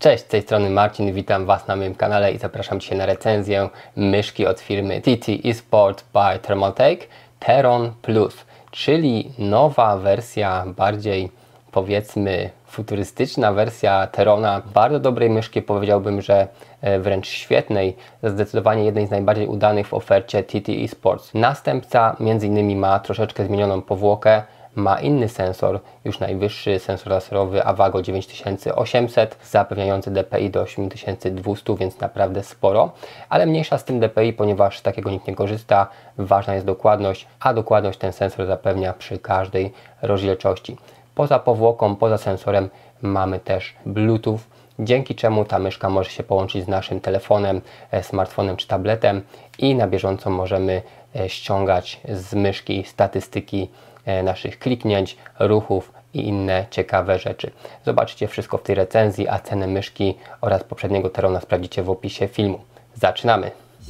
Cześć, z tej strony Marcin, witam Was na moim kanale i zapraszam Cię na recenzję myszki od firmy TT Esports by Thermaltake Teron Plus, czyli nowa wersja, bardziej powiedzmy futurystyczna wersja Terona, bardzo dobrej myszki, powiedziałbym, że wręcz świetnej, zdecydowanie jednej z najbardziej udanych w ofercie TT Esports. Następca m.in. ma troszeczkę zmienioną powłokę, ma inny sensor, już najwyższy sensor laserowy Avago 9800, zapewniający DPI do 8200, więc naprawdę sporo, ale mniejsza z tym DPI, ponieważ z takiego nikt nie korzysta, ważna jest dokładność, a dokładność ten sensor zapewnia przy każdej rozdzielczości. Poza powłoką, poza sensorem mamy też Bluetooth, dzięki czemu ta myszka może się połączyć z naszym telefonem, smartfonem czy tabletem i na bieżąco możemy ściągać z myszki statystyki naszych kliknięć, ruchów i inne ciekawe rzeczy. Zobaczycie wszystko w tej recenzji, a cenę myszki oraz poprzedniego Terona sprawdzicie w opisie filmu. Zaczynamy!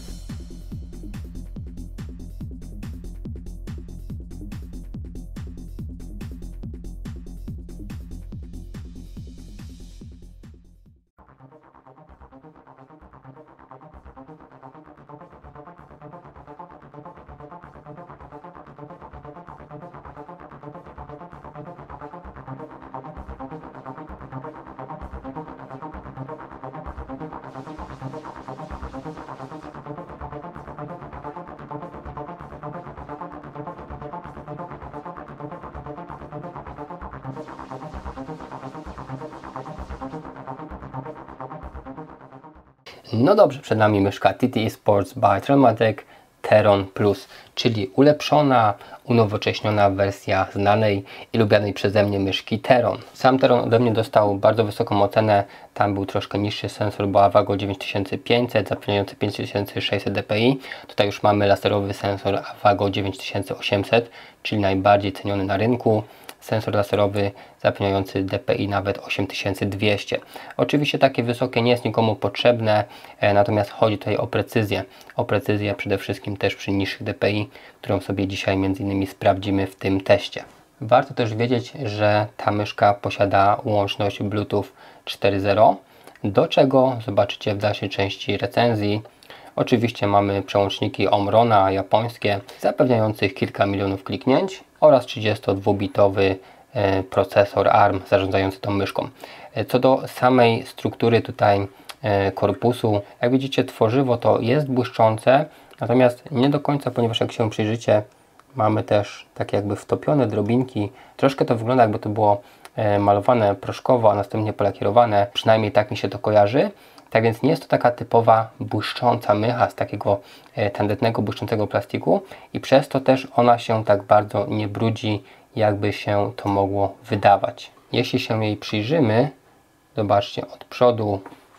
No dobrze, przed nami myszka TT Esports by Thermaltake Teron Plus, czyli ulepszona, unowocześniona wersja znanej i lubianej przeze mnie myszki Teron. Sam Teron ode mnie dostał bardzo wysoką ocenę, tam był troszkę niższy sensor, bo Avago 9500, zapewniający 5600 dpi. Tutaj już mamy laserowy sensor Avago 9800, czyli najbardziej ceniony na rynku. Sensor laserowy zapewniający DPI nawet 8200. Oczywiście takie wysokie nie jest nikomu potrzebne, natomiast chodzi tutaj o precyzję. O precyzję przede wszystkim też przy niższych DPI, którą sobie dzisiaj m.in. sprawdzimy w tym teście. Warto też wiedzieć, że ta myszka posiada łączność Bluetooth 4.0, do czego zobaczycie w dalszej części recenzji. Oczywiście mamy przełączniki Omrona japońskie, zapewniających kilka milionów kliknięć oraz 32-bitowy procesor ARM zarządzający tą myszką. Co do samej struktury tutaj korpusu, jak widzicie, tworzywo to jest błyszczące, natomiast nie do końca, ponieważ jak się przyjrzycie, mamy też takie jakby wtopione drobinki. Troszkę to wygląda, jakby to było malowane proszkowo, a następnie polakierowane, przynajmniej tak mi się to kojarzy. Tak więc nie jest to taka typowa błyszcząca mycha z takiego tandetnego, błyszczącego plastiku i przez to też ona się tak bardzo nie brudzi, jakby się to mogło wydawać. Jeśli się jej przyjrzymy, zobaczcie, od przodu,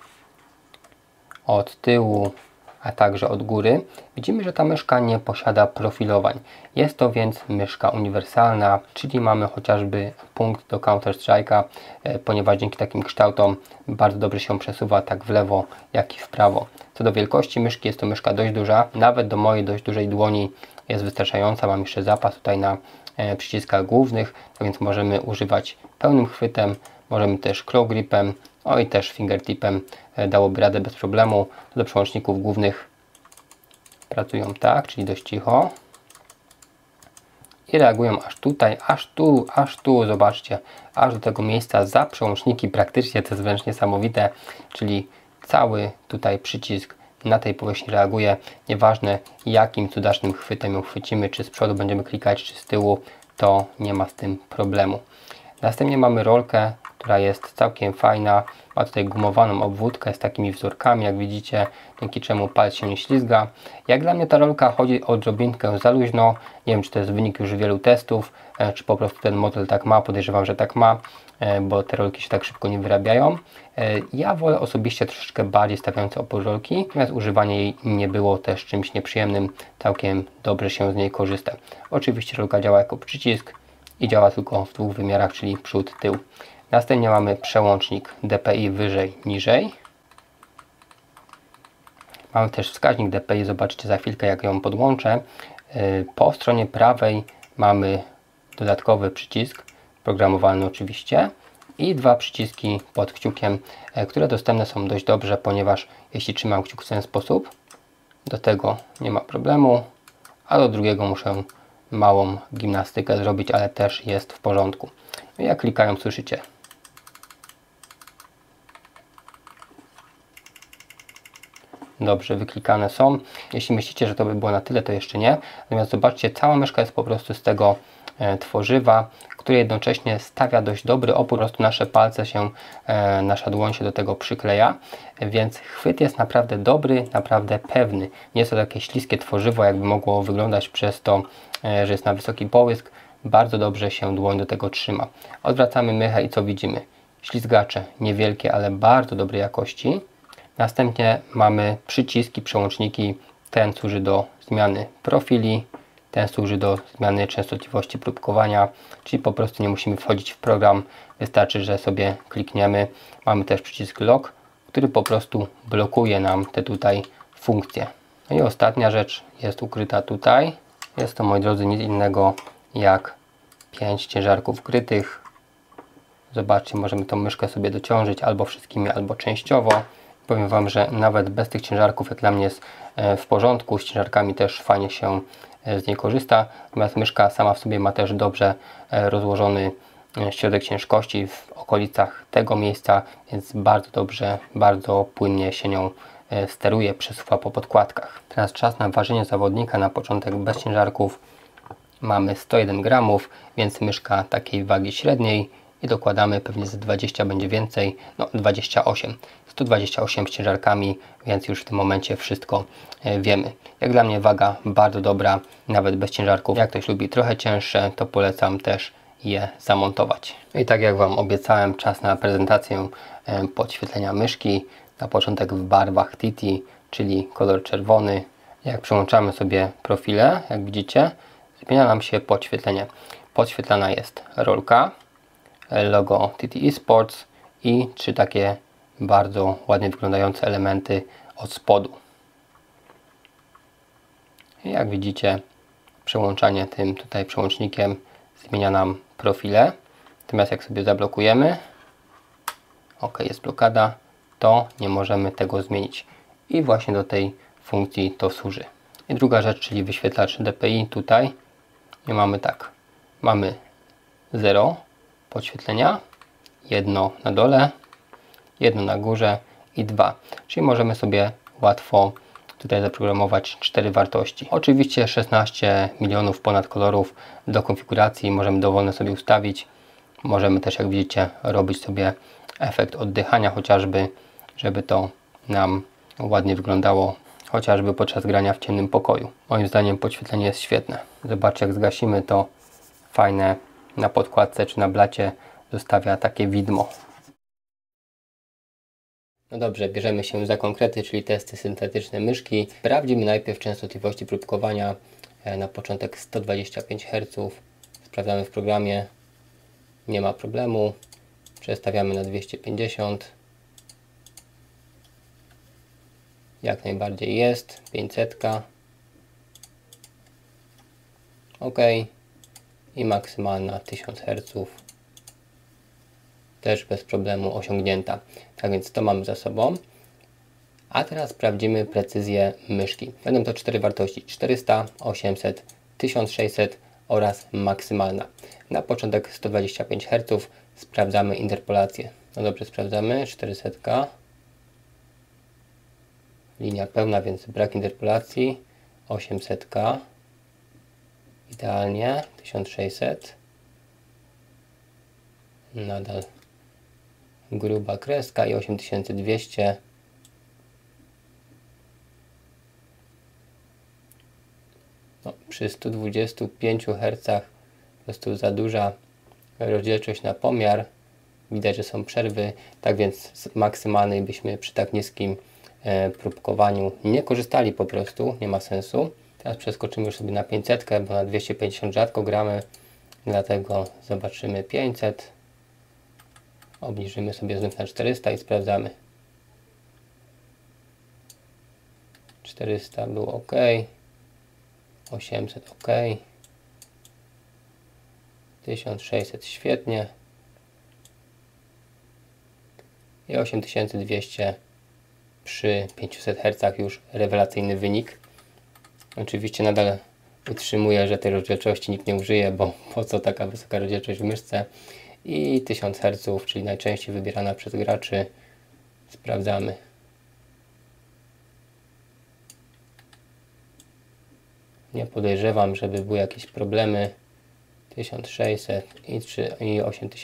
od tyłu, a także od góry, widzimy, że ta myszka nie posiada profilowań. Jest to więc myszka uniwersalna, czyli mamy chociażby punkt do Counter Strike'a, ponieważ dzięki takim kształtom bardzo dobrze się przesuwa tak w lewo, jak i w prawo. Co do wielkości myszki, jest to myszka dość duża, nawet do mojej dość dużej dłoni jest wystarczająca. Mam jeszcze zapas tutaj na przyciskach głównych, a więc możemy używać pełnym chwytem, możemy też claw gripem, i też fingertipem dałoby radę bez problemu. Co do przełączników głównych, pracują tak, czyli dość cicho i reagują aż tutaj, aż tu, zobaczcie, aż do tego miejsca za przełączniki praktycznie, to jest wręcz niesamowite, czyli cały tutaj przycisk na tej powierzchni reaguje, nieważne jakim cudacznym chwytem ją chwycimy, czy z przodu będziemy klikać, czy z tyłu, to nie ma z tym problemu. Następnie mamy rolkę, która jest całkiem fajna, ma tutaj gumowaną obwódkę z takimi wzorkami, jak widzicie, dzięki czemu palec się nie ślizga. Jak dla mnie ta rolka chodzi o odrobinkę za luźno, nie wiem, czy to jest wynik już wielu testów, czy po prostu ten model tak ma, podejrzewam, że tak ma, bo te rolki się tak szybko nie wyrabiają. Ja wolę osobiście troszeczkę bardziej stawiające opór rolki, natomiast używanie jej nie było też czymś nieprzyjemnym, całkiem dobrze się z niej korzysta. Oczywiście rolka działa jako przycisk i działa tylko w dwóch wymiarach, czyli przód, tył. Następnie mamy przełącznik DPI wyżej, niżej. Mamy też wskaźnik DPI, zobaczycie za chwilkę, jak ją podłączę. Po stronie prawej mamy dodatkowy przycisk, programowalny oczywiście, i dwa przyciski pod kciukiem, które dostępne są dość dobrze, ponieważ jeśli trzymam kciuk w ten sposób, do tego nie ma problemu, a do drugiego muszę małą gimnastykę zrobić, ale też jest w porządku. Jak klikają, słyszycie. Dobrze, wyklikane są. Jeśli myślicie, że to by było na tyle, to jeszcze nie. Natomiast zobaczcie, cała myszka jest po prostu z tego tworzywa, które jednocześnie stawia dość dobry opór. Po prostu nasze palce się, nasza dłoń się do tego przykleja, więc chwyt jest naprawdę dobry, naprawdę pewny. Nie jest to takie śliskie tworzywo, jakby mogło wyglądać przez to, że jest na wysoki połysk. Bardzo dobrze się dłoń do tego trzyma. Odwracamy mychę i co widzimy? Ślizgacze niewielkie, ale bardzo dobrej jakości. Następnie mamy przyciski, przełączniki. Ten służy do zmiany profili, ten służy do zmiany częstotliwości próbkowania, czyli po prostu nie musimy wchodzić w program, wystarczy, że sobie klikniemy. Mamy też przycisk lock, który po prostu blokuje nam te tutaj funkcje. No i ostatnia rzecz jest ukryta tutaj. Jest to, moi drodzy, nic innego jak 5 ciężarków krytych. Zobaczcie, możemy tą myszkę sobie dociążyć albo wszystkimi, albo częściowo. Powiem Wam, że nawet bez tych ciężarków jak dla mnie jest w porządku. Z ciężarkami też fajnie się z niej korzysta. Natomiast myszka sama w sobie ma też dobrze rozłożony środek ciężkości w okolicach tego miejsca, więc bardzo dobrze, bardzo płynnie się nią steruje, przesuwa po podkładkach. Teraz czas na ważenie zawodnika. Na początek bez ciężarków mamy 101 gramów, więc myszka takiej wagi średniej i dokładamy, pewnie z 20 będzie więcej, no 28. 128 z ciężarkami, więc już w tym momencie wszystko wiemy. Jak dla mnie waga bardzo dobra, nawet bez ciężarków. Jak ktoś lubi trochę cięższe, to polecam też je zamontować. I tak jak Wam obiecałem, czas na prezentację podświetlenia myszki. Na początek w barwach TT, czyli kolor czerwony. Jak przełączamy sobie profile, jak widzicie, zmienia nam się podświetlenie. Podświetlana jest rolka, logo TT Esports i 3 takie bardzo ładnie wyglądające elementy od spodu. I jak widzicie, przełączanie tym tutaj przełącznikiem zmienia nam profile. Natomiast jak sobie zablokujemy, ok, jest blokada, to nie możemy tego zmienić. I właśnie do tej funkcji to służy. I druga rzecz, czyli wyświetlacz DPI. Tutaj nie mamy tak. Mamy 0 podświetlenia, jedno na dole, jedno na górze i 2. Czyli możemy sobie łatwo tutaj zaprogramować 4 wartości. Oczywiście 16 milionów ponad kolorów do konfiguracji możemy dowolnie sobie ustawić. Możemy też, jak widzicie, robić sobie efekt oddychania chociażby, żeby to nam ładnie wyglądało, chociażby podczas grania w ciemnym pokoju. Moim zdaniem podświetlenie jest świetne. Zobaczcie, jak zgasimy, to fajne na podkładce czy na blacie zostawia takie widmo. No dobrze, bierzemy się za konkrety, czyli testy syntetyczne myszki. Sprawdzimy najpierw częstotliwości próbkowania. Na początek 125 Hz. Sprawdzamy w programie. Nie ma problemu. Przestawiamy na 250. Jak najbardziej jest. 500. OK. I maksymalna 1000 Hz. Też bez problemu osiągnięta. Tak więc to mamy za sobą. A teraz sprawdzimy precyzję myszki. Będą to 4 wartości: 400, 800, 1600 oraz maksymalna. Na początek 125 Hz. Sprawdzamy interpolację. No dobrze, sprawdzamy. 400. Linia pełna, więc brak interpolacji. 800. Idealnie. 1600. Nadal gruba kreska i 8200. No, przy 125 Hz po prostu za duża rozdzielczość na pomiar. Widać, że są przerwy, tak więc z maksymalnej byśmy przy tak niskim próbkowaniu nie korzystali po prostu, nie ma sensu. Teraz przeskoczymy już sobie na 500, bo na 250 rzadko gramy, dlatego zobaczymy 500. Obniżymy sobie znów na 400 i sprawdzamy. 400 było OK. 800 OK. 1600 świetnie. i 8200 przy 500 Hz już rewelacyjny wynik. Oczywiście nadal utrzymuję, że tej rozdzielczości nikt nie użyje, bo po co taka wysoka rozdzielczość w myszce. I 1000 Hz, czyli najczęściej wybierana przez graczy. Sprawdzamy. Nie podejrzewam, żeby były jakieś problemy. 1600 i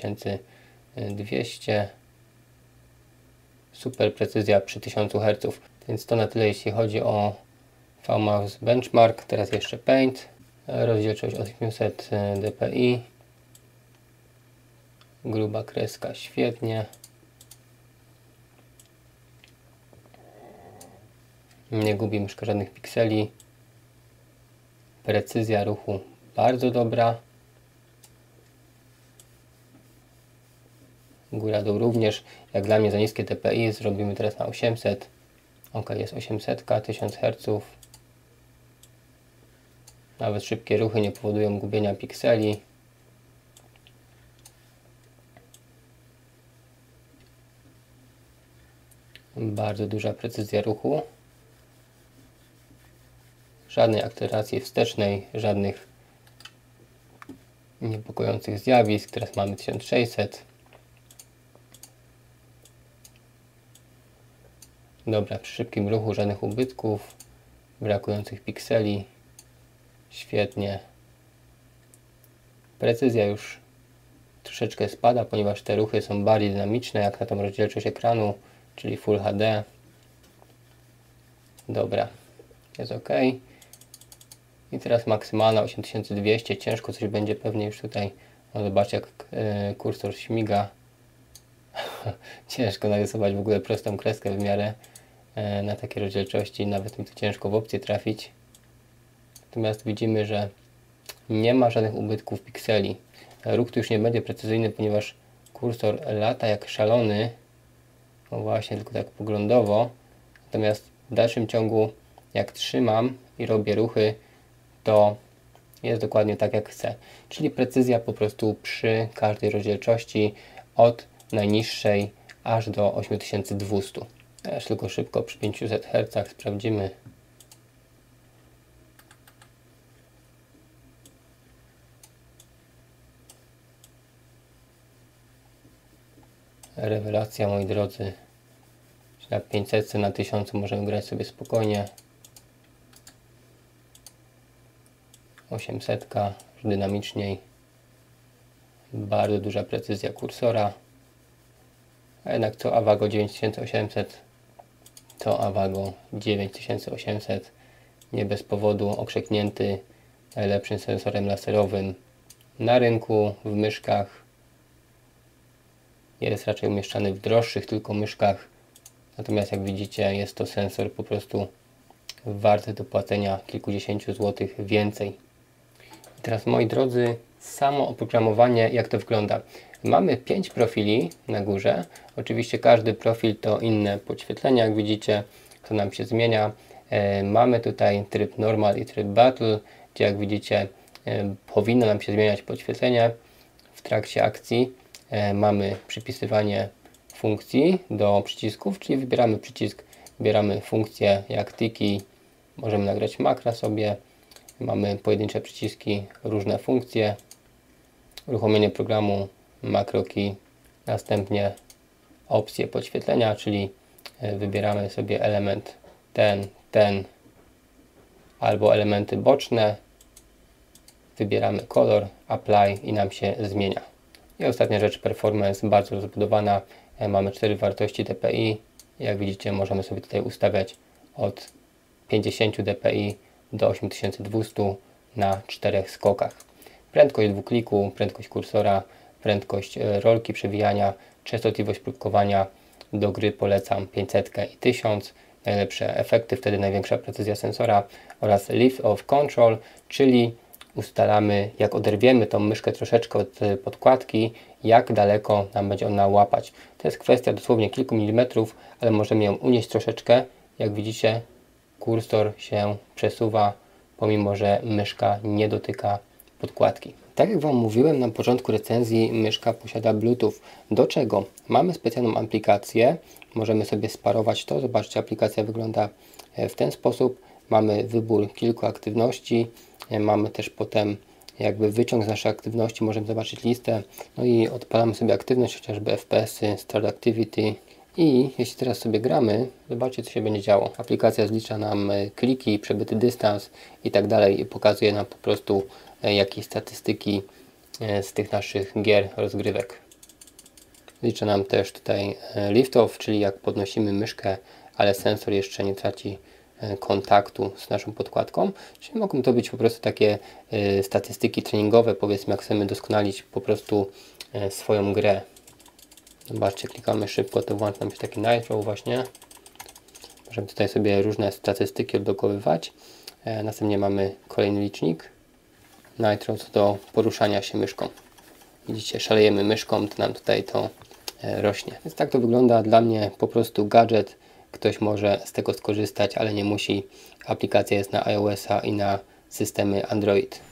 8200. Super precyzja przy 1000 Hz. Więc to na tyle, jeśli chodzi o VMAX Benchmark. Teraz jeszcze Paint. Rozdzielczość 800 dpi. Gruba kreska, świetnie. Nie gubi myszka żadnych pikseli. Precyzja ruchu bardzo dobra. Góra-dół również. Jak dla mnie za niskie dpi, zrobimy teraz na 800. Ok, jest 800, 1000 Hz. Nawet szybkie ruchy nie powodują gubienia pikseli. Bardzo duża precyzja ruchu. Żadnej akceleracji wstecznej, żadnych niepokojących zjawisk. Teraz mamy 1600. Dobra, przy szybkim ruchu żadnych ubytków, brakujących pikseli. Świetnie. Precyzja już troszeczkę spada, ponieważ te ruchy są bardziej dynamiczne, jak na tą rozdzielczość ekranu, czyli Full HD. Dobra, jest ok. I teraz maksymalna 8200. Ciężko coś będzie pewnie już tutaj. No zobaczcie, jak kursor śmiga. Ciężko narysować w ogóle prostą kreskę w miarę na takiej rozdzielczości. Nawet mi to ciężko w opcję trafić. Natomiast widzimy, że nie ma żadnych ubytków pikseli. Ruch tu już nie będzie precyzyjny, ponieważ kursor lata jak szalony. No właśnie, tylko tak poglądowo. Natomiast w dalszym ciągu, jak trzymam i robię ruchy, to jest dokładnie tak, jak chcę. Czyli precyzja po prostu przy każdej rozdzielczości od najniższej aż do 8200. Też tylko szybko przy 500 Hz sprawdzimy. Rewelacja, moi drodzy. Na 500, na 1000 możemy grać sobie spokojnie. 800 już dynamiczniej. Bardzo duża precyzja kursora. A jednak co Avago 9800, to Avago 9800. Nie bez powodu okrzyknięty najlepszym sensorem laserowym na rynku, w myszkach. Jest raczej umieszczany w droższych tylko myszkach. Natomiast jak widzicie, jest to sensor po prostu warty do płacenia kilkudziesięciu złotych więcej. I teraz, moi drodzy, samo oprogramowanie, jak to wygląda. Mamy 5 profili na górze. Oczywiście każdy profil to inne podświetlenia, jak widzicie, to nam się zmienia. Mamy tutaj tryb Normal i tryb Battle, gdzie jak widzicie powinno nam się zmieniać podświetlenie w trakcie akcji. Mamy przypisywanie funkcji do przycisków, czyli wybieramy przycisk, wybieramy funkcję jak tiki, możemy nagrać makra sobie, mamy pojedyncze przyciski, różne funkcje, uruchomienie programu, makro key, następnie opcje podświetlenia, czyli wybieramy sobie element ten albo elementy boczne, wybieramy kolor, apply i nam się zmienia. I ostatnia rzecz, performance, bardzo rozbudowana. Mamy 4 wartości dpi. Jak widzicie, możemy sobie tutaj ustawiać od 50 dpi do 8200 na 4 skokach. Prędkość dwukliku, prędkość kursora, prędkość rolki przewijania, częstotliwość próbkowania. Do gry polecam 500 i 1000. Najlepsze efekty, wtedy największa precyzja sensora oraz lift of control, czyli ustalamy, jak oderwiemy tą myszkę troszeczkę od podkładki, jak daleko nam będzie ona łapać. To jest kwestia dosłownie kilku milimetrów, ale możemy ją unieść troszeczkę. Jak widzicie, kursor się przesuwa, pomimo że myszka nie dotyka podkładki. Tak jak Wam mówiłem na początku recenzji, myszka posiada Bluetooth. Do czego? Mamy specjalną aplikację, możemy sobie sparować to. Zobaczcie, aplikacja wygląda w ten sposób. Mamy wybór kilku aktywności, mamy też potem jakby wyciąg z naszej aktywności, możemy zobaczyć listę, no i odpalamy sobie aktywność, chociażby FPS-y, Start Activity i jeśli teraz sobie gramy, zobaczcie, co się będzie działo. Aplikacja zlicza nam kliki, przebyty dystans i tak dalej i pokazuje nam po prostu jakieś statystyki z tych naszych gier, rozgrywek. Licza nam też tutaj lift-off, czyli jak podnosimy myszkę, ale sensor jeszcze nie traci kontaktu z naszą podkładką, czyli mogą to być po prostu takie statystyki treningowe, powiedzmy, jak chcemy doskonalić po prostu swoją grę. Zobaczcie, klikamy szybko, to włącza nam się taki Nitro właśnie. Możemy tutaj sobie różne statystyki odblokowywać. Następnie mamy kolejny licznik Nitro co do poruszania się myszką. Widzicie, szalejemy myszką, to nam tutaj to rośnie. Więc tak to wygląda. Dla mnie po prostu gadżet. Ktoś może z tego skorzystać, ale nie musi. Aplikacja jest na iOS-a i na systemy Android.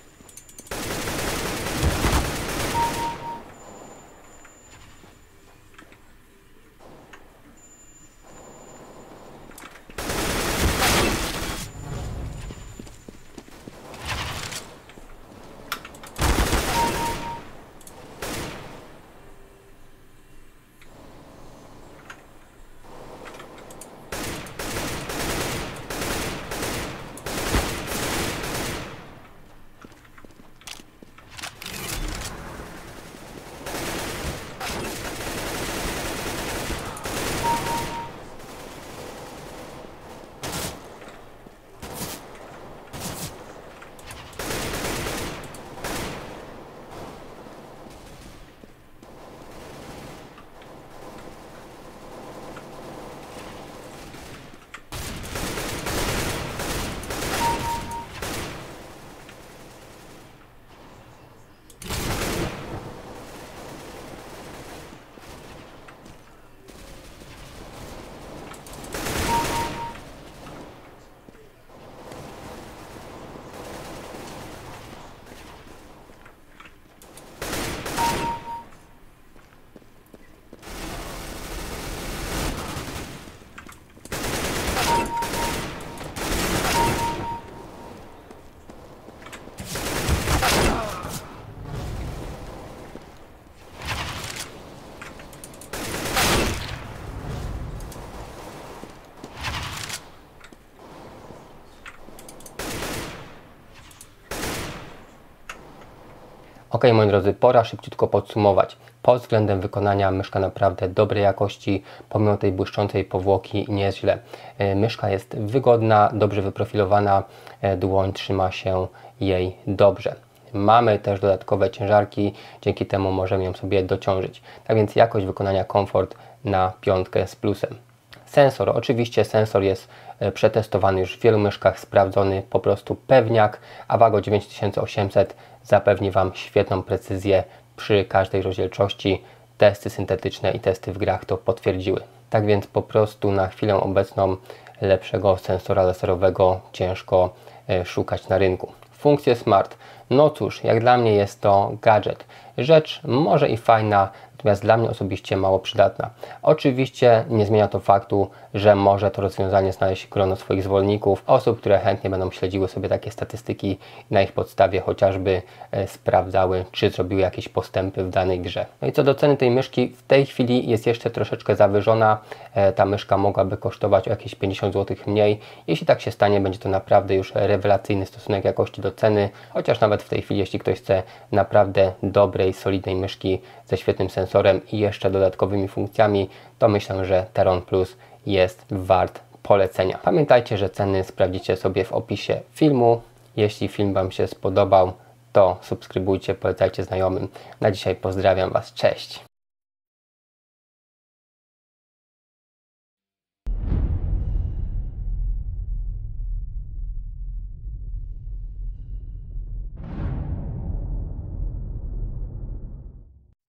Ok, moi drodzy, pora szybciutko podsumować. Pod względem wykonania myszka naprawdę dobrej jakości, pomimo tej błyszczącej powłoki nie jest źle. Myszka jest wygodna, dobrze wyprofilowana, dłoń trzyma się jej dobrze. Mamy też dodatkowe ciężarki, dzięki temu możemy ją sobie dociążyć. Tak więc jakość wykonania, komfort na 5 z plusem. Sensor, oczywiście sensor jest przetestowany już w wielu myszkach, sprawdzony, po prostu pewniak. Avago 9800 zapewni Wam świetną precyzję przy każdej rozdzielczości. Testy syntetyczne i testy w grach to potwierdziły. Tak więc po prostu na chwilę obecną lepszego sensora laserowego ciężko szukać na rynku. Funkcje smart. No cóż, jak dla mnie jest to gadżet. Rzecz może i fajna, natomiast dla mnie osobiście mało przydatna. Oczywiście nie zmienia to faktu, że może to rozwiązanie znaleźć grono swoich zwolenników, osób, które chętnie będą śledziły sobie takie statystyki i na ich podstawie chociażby sprawdzały, czy zrobiły jakieś postępy w danej grze. No i co do ceny tej myszki, w tej chwili jest jeszcze troszeczkę zawyżona. Ta myszka mogłaby kosztować o jakieś 50 zł mniej. Jeśli tak się stanie, będzie to naprawdę już rewelacyjny stosunek jakości do ceny, chociaż nawet w tej chwili, jeśli ktoś chce naprawdę dobrej, solidnej myszki ze świetnym sensorem i jeszcze dodatkowymi funkcjami, to myślę, że Teron Plus jest wart polecenia. Pamiętajcie, że ceny sprawdzicie sobie w opisie filmu. Jeśli film Wam się spodobał, to subskrybujcie, polecajcie znajomym. Na dzisiaj pozdrawiam Was, cześć!